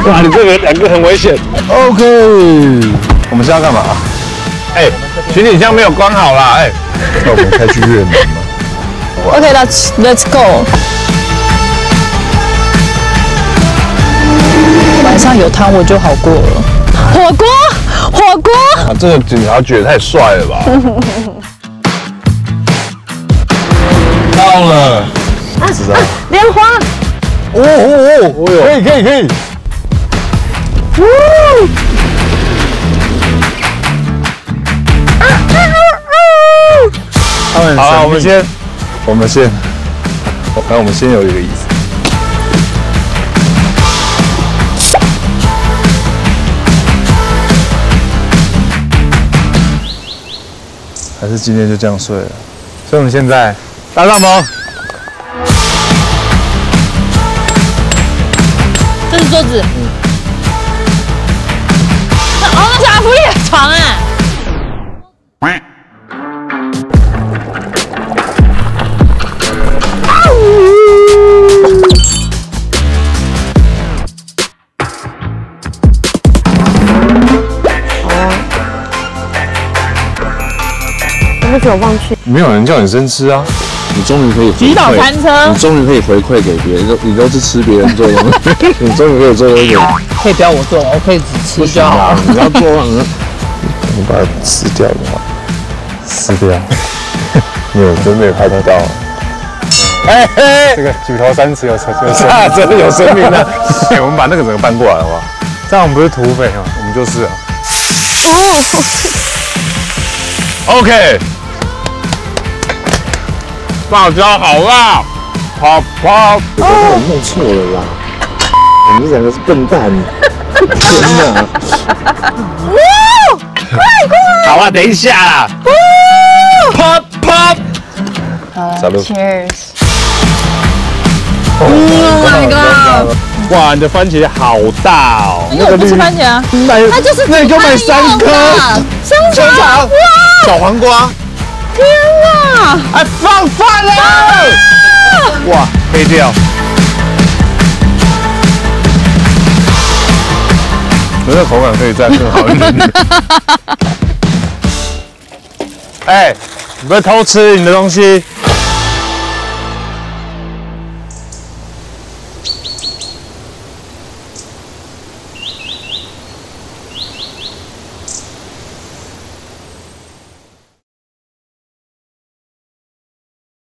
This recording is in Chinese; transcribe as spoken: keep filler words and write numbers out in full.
哇，你这个两个很危险。 OK， 我们现在要干嘛？ 哎，行李箱没有关好啦，哎， 那我们开去越南吗 ？OK，let's let's go。晚上有汤我就好过了。火锅，火锅。 啊，这个警察觉得太帅了吧？到了，知道。 莲花。 哦哦哦，可以可以可以。好，我们先，我们先，来，我们先有一个椅子。还是今天就这样睡了？所以我们现在搭帐篷。 这是桌子。嗯。哦，那是阿福利的床啊。 对不起，我忘记。 没有人叫你生吃啊！ 你终于可以击倒餐车， 你终于可以回馈给别人，你都你都是吃别人做的东西，你终于可以做一点。 可以不要我做，我可以只吃就好。 你要做完， 你把它撕掉的话，撕掉。没有，真没拍得到。哎嘿，这个举头三尺有生有生，真的有生命啊！哎，我们把那个整个搬过来好不好？这样我们不是土匪啊，我们就是啊。哦 ，OK。辣椒好辣，啪啪！ 我弄错了啦，我们这两个是笨蛋。天哪！ 快快！ 好啊，等一下啦。啪啪！ 啥路 Cheers！ Oh my god！ 哇，你的番茄好大哦！ 因为我不吃番茄啊，它就是那你就买三颗香肠哇！ 小黄瓜。 天啊！ 哎，放饭了！哇，飞掉！ 那个口感可以再更好一点。哎，你不要偷吃你的东西。